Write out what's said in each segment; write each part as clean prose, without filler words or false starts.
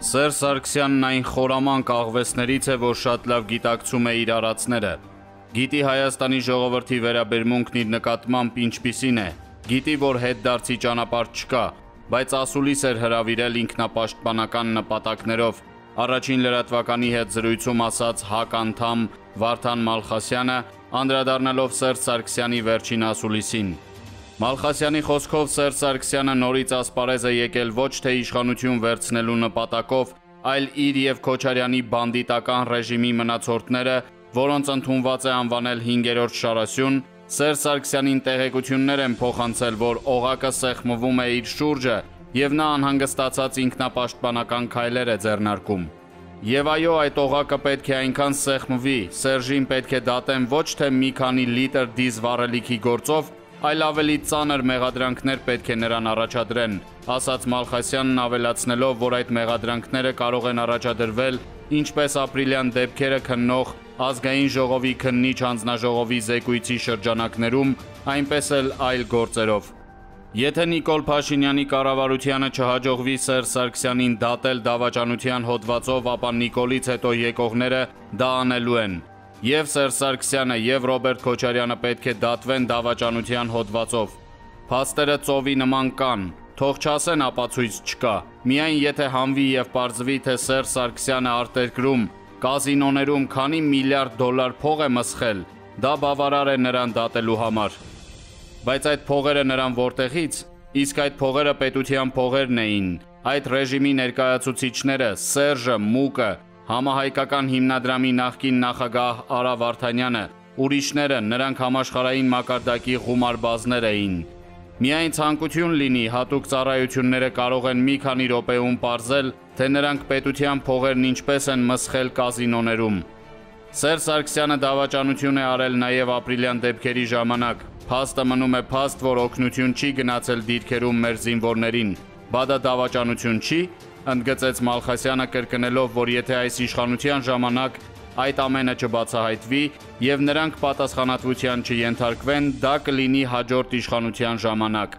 Սերժ Սարգսյանն այն խորամանկ աղվեսներից է, որ շատ լավ գիտակցում է իր արածները։ Գիտի Հայաստանի ժողովրդի վերաբերմունքն իր նկատմամբ ինչպիսին է, գիտի, որ հետդարձի ճանապարհ չկա, բայց ասուլիս էր հրավիրել ինքնապաշտպանական նպատակներով, առաջին լրատվականի հետ զրույցում ասաց ՀԱԿ անդամ Վարդան Մալխասյանը, անդրադառնալով Սերժ Սարգսյանի վերջին ասուլիսին։ Մալխասյանի խոսքով Սերժ Սարգսյանը նորից ասպարեզ է եկել ոչ թե իշխանություն վերցնելու նպատակով, այլ իր եւ Քոչարյանի բանդիտական ռեժիմի մնացորդները, որոնց ընդունված է անվանել 5-րդ շարասյուն, Սերժ Սարգսյանին տեղեկություններ են փոխանցել, որ օղակը սեղմվում է իր շուրջը եւ նա անհանգստացած ինքնապաշտպանական քայլեր է ձեռնարկում։ Եվ այո, այդ օղակը պետք է այնքան սեղմվի, Սերժին պետք է դատեն ոչ թե մի քանի լիտր դիզ վառելիքի գործով, այլ ավելի ծանր մեղադրանքներ պետք է նրան առաջադրեն, ասաց Մալխասյանն ավելացնելով, որ այդ մեղադրանքները կարող են առաջադրվել ինչպես ապրիլյան դեպքերը քննող ազգային ժողովի քննիչ հանձնաժողովի զեկույցի շրջանակներում, այնպես էլ այլ գործերով։ Եթե Նիկոլ Փաշինյանի կառավարությանը չհաջողվի Սերժ Սարգսյանին դատել դավաճանության հոդվածով, ապա Նիկոլից հետո եկողները դա անելու են։ Եվ Սերժ Սարգսյանը եւ Ռոբերտ Քոչարյանը պետք է դատվեն դավաճանության հոդվածով։ Փաստերը ծովի նման կան, թող չասեն ապացույց չկա։ Միայն եթե հանվի եւ պարզվի, թե Սերժ Սարգսյանը արտերկրում կազինոներում քանի միլիարդ դոլար փող է մսխել, դա բավարար է նրան դատելու համար։ Բայց այդ փողերը նրան որտեղից, իսկ այդ փողերը պետության փողերն էին, այդ ռեժիմի ներկայացուցիչները, Սերժը, Մուկը, Համահայկական հիմնադրամի նախկին նախագահ Արա Վարդանյանը, ուրիշները, նրանք համաշխարհային մակարդակի ղումարբազներ էին։ Միայն ցանկություն լինի, հատուկ ծառայությունները կարող են մի քանի րոպեում պարզել, թե նրանք պետության փողերն ինչպես են մսխել կազինոներում։ Սերժ Սարգսյանը դավաճանություն է արել նաև ապրիլյան դեպքերի ժամանակ։ Փաստը մնում է փաստ, որ օգնություն չի գնացել դիրքերում մեր զինվորներին։ Բա դա դավաճանություն չի, ընդգծեց Մալխասյանը կրկնելով, որ եթե այս իշխանության ժամանակ այդ ամենը չբացահայտվի եւ նրանք պատասխանատվության չենթարկվեն, դա կլինի հաջորդ իշխանության ժամանակ։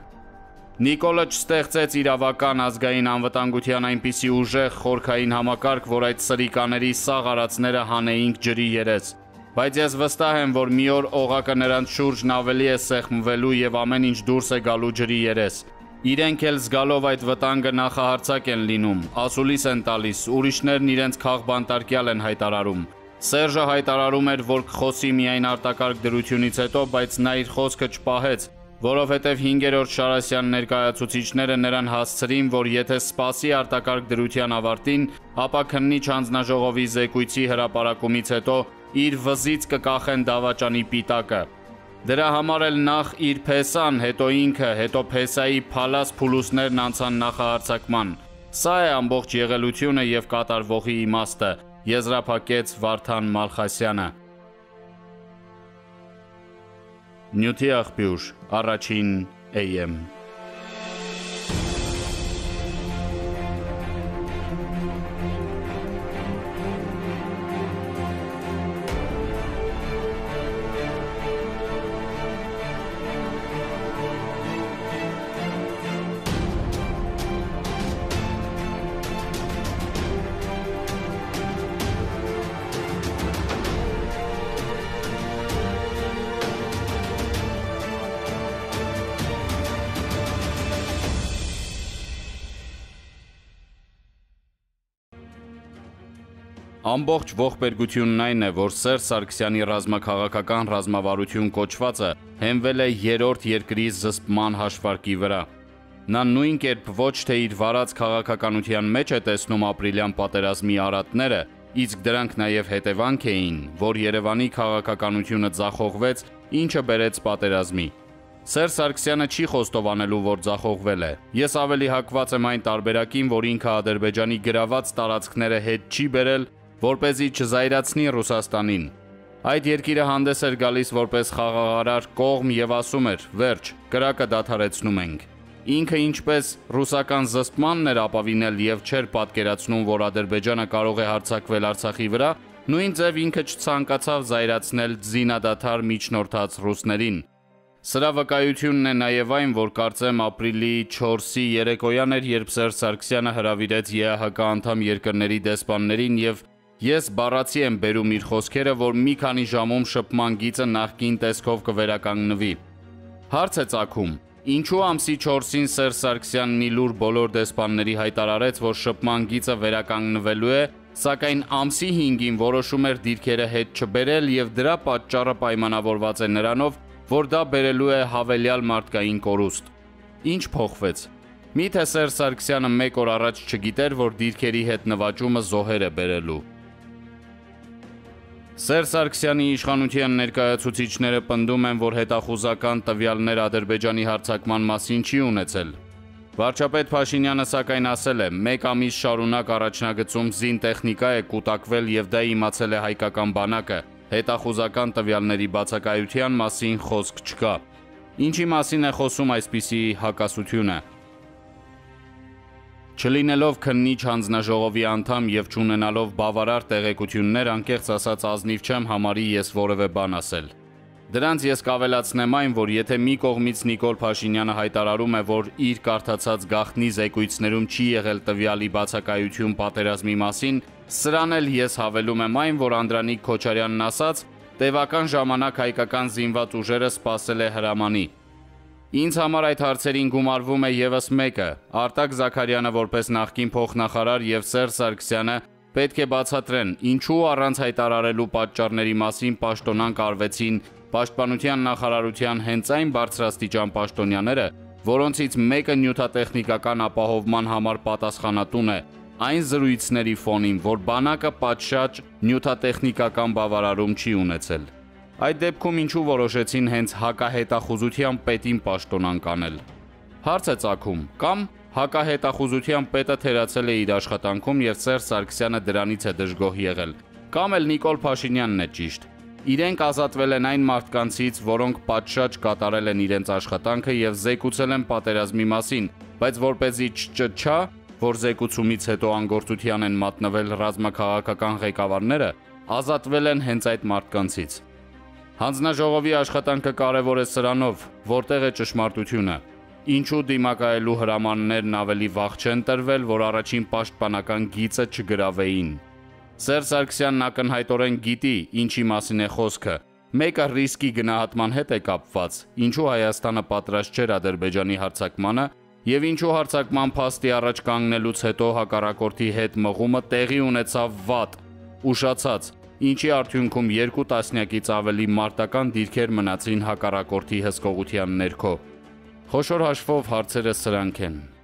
Նիկոլը չստեղծեց իրավական ազգային անվտանգության այնպիսի ուժեղ խորքային համակարգ, որ այդ սրիկաների սաղ արածները հանեինք ջրի երես։ Բայց ես վստահ եմ, որ մի օր օղակը նրանց շուրջն ավելի է սեղմվելու եւ ամեն ինչ դուրս է գալու ջրի երես։ Իրենք էլ զգալով այդ վտանգը նախահարցակ են լինում, ասուլիս են տալիս, ուրիշներն իրենց քաղբանտարկյալ են հայտարարում։ Սերժը հայտարարում էր, որ կխոսի միայն արտակարգ դրությունից հետո, բայց նա իր խոսքը չպահեց, որովհետև 5-րդ շարասյան ներկայացուցիչները նրան հասցրին, որ եթե սպասի արտակարգ դրության ավարտին, ապա քննիչ հանձնաժողովի զեկույցի հրապարակումից հետո իր վզից կկախեն դավաճանի պիտակը։ Դրա համար էլ նախ իր փեսան, հետո ինքը, հետո փեսայի փալաս փուլուսներն անցան նախահարցակման։ Սա է ամբողջ եղելությունը եւ կատարվողի իմաստը, եզրափակեց Վարդան Մալխասյանը։ Նյութի աղբյուր, առաջին AM։ Ամբողջ ողբերգությունն այն է, որ Սերժ Սարգսյանի ռազմաքաղաքական ռազմավարություն կոչվածը հենվել է երրորդ երկրի զսպման հաշվարկի վրա։ Նա նույն կերպ ոչ թե իր վարած քաղաքականության մեջ է տեսնում ապրիլյան պատերազմի արատները, իսկ դրանք նաև հետևանք էին, որ Երևանի քաղաքականությունը ձախողվեց, ինչը բերեց պատերազմի։ Սերժ Սարգսյանը չի խոստովանելու, որ ձախողվել է։ Ես ավելի հակված եմ այն տարբերակին, որ ինքը Ադրբեջանի գրաված տարածքները հետ չի բերել, որպեսզի չզայրացնի Ռուսաստանին։ Այդ երկիրը հանդես էր գալիս որպես խաղաղարար կողմ եւ ասում էր. «Վերջ, կրակը դադարեցնում ենք»։ Ինքը ինչպես ռուսական զսպմանն էր ապավինել եւ չէր պատկերացնում, որ Ադրբեջանը կարող է հարձակվել Արցախի վրա, նույն ձև ինքը չցանկացավ զայրացնել զինադադար միջնորդած ռուսներին։ Սրա վկայությունն է նաև այն, որ կարծեմ ապրիլի 4-ի երեկոյան էր, երբ Սերժ Սարգսյանը հրավիրեց ԵԱՀԿ անդամ երկրների դեսպաններին եւ ես բառացի եմ բերում իր խոսքերը, որ մի քանի ժամում շփման գիծը նախկին տեսքով կվերականգնվի։ Հարց է ծագում. ինչու ամսի 4-ին Սերժ Սարգսյանն ի լուր բոլոր դեսպանների հայտարարեց, որ շփման գիծը վերականգնվելու է, սակայն ամսի 5-ին որոշում էր դիրքերը հետ չբերել եւ դրա պատճառը պայմանավորված է նրանով, որ դա բերելու է հավելյալ մարդկային կորուստ։ Ինչ փոխվեց։ Միթե Սերժ Սարգսյանը մեկ օր առաջ չգիտեր, որ դիրքերի հետ նվաճումը զոհեր է բերելու։ Սերժ Սարգսյանի իշխանության ներկայացուցիչները պնդում են, որ հետախուզական տվյալներ Ադրբեջանի հարձակման մասին չի ունեցել։ Վարչապետ Փաշինյանը սակայն ասել է, մեկ ամիս շարունակ առաջնագծում զինտեխնիկա է կուտակվել եւ դա իմացել է հայկական բանակը, հետախուզական տվյալների բացակայության մասին խոսք չկա։ Ինչի մասին է խոսում այսպիսի հակասությունը։ Չլինելով քննիչ հանձնաժողովի անդամ եւ չունենալով բավարար տեղեկություններ, անկեղծ ասած ազնիվ չեմ համարի ես որևէ բան ասել։ Դրանց ես կավելացնեմ այն, որ եթե մի կողմից Նիկոլ Փաշինյանը հայտարարում է, որ իր կարդացած գաղտնի զեկույցներում չի եղել տվյալի բացակայություն պատերազմի մասին, սրան էլ ես հավելում եմ այն, որ Անդրանիկ Քոչարյանն ասաց, տևական ժամանակ հայկական զինված ուժերը սպասել է հրամանի։ Ինձ համար այդ հարցերին գումարվում է եւս մեկը. Արտակ Զաքարյանը որպես նախկին փոխնախարար եւ Սերժ Սարգսյանը պետք է բացատրեն, ինչու առանց հայտարարելու պատճառների մասին պաշտոնանկ արվեցին Պաշտպանության նախարարության հենց այն բարձրաստիճան պաշտոնյաները, որոնցից մեկը նյութատեխնիկական ապահովման համար պատասխանատուն է, այն զրույցների ֆոնին, որ բանակը պատշաճ նյութատեխնիկական բավարարում չի ունեցել։ Այդ դեպքում ինչու որոշեցին հենց հակահետախուզության պետին պաշտոնանկ անել։ Հարց է ծագում, կամ հակահետախուզության պետը թերացել է իր աշխատանքում եւ Սերժ Սարգսյանը դրանից է դժգոհ եղել, կամ էլ Նիկոլ Փաշինյանն է ճիշտ։ Իրենք ազատվել են այն մարդկանցից, որոնք պատշաճ կատարել են իրենց աշխատանքը եւ զեկուցել են պատերազմի մասին, բայց որպեսզի չճչա, որ զեկուցումից հետո անգործության են մատնվել ռազմաքաղաքական ղեկավարները, ազատվել են հենց այդ մարդկանցից։ Հանձնաժողովի աշխատանքը կարևոր է սրանով, որտեղ է ճշմարտությունը։ Ինչու դիմակայելու հրամաններն ավելի վաղ չեն տրվել, որ առաջին պաշտպանական գիծը չգրավեին։ Սերժ Սարգսյանն ակնհայտորեն գիտի, ինչի մասին է խոսքը։ Մեկը ռիսկի գնահատման հետ է կապված, ինչու Հայաստանը պատրաստ չէր Ադրբեջանի հարձակմանը, եւ ինչու հարձակման փաստի առաջ կանգնելուց հետո հակառակորդի հետ մղումը տեղի ունեցավ վատ, ուշացած, ինչի արդյունքում 2 տասնյակից ավելի մարտական դիրքեր մնացին հակառակորդի հսկողության ներքո։ Խոշոր հաշվով հարցերը սրանք են։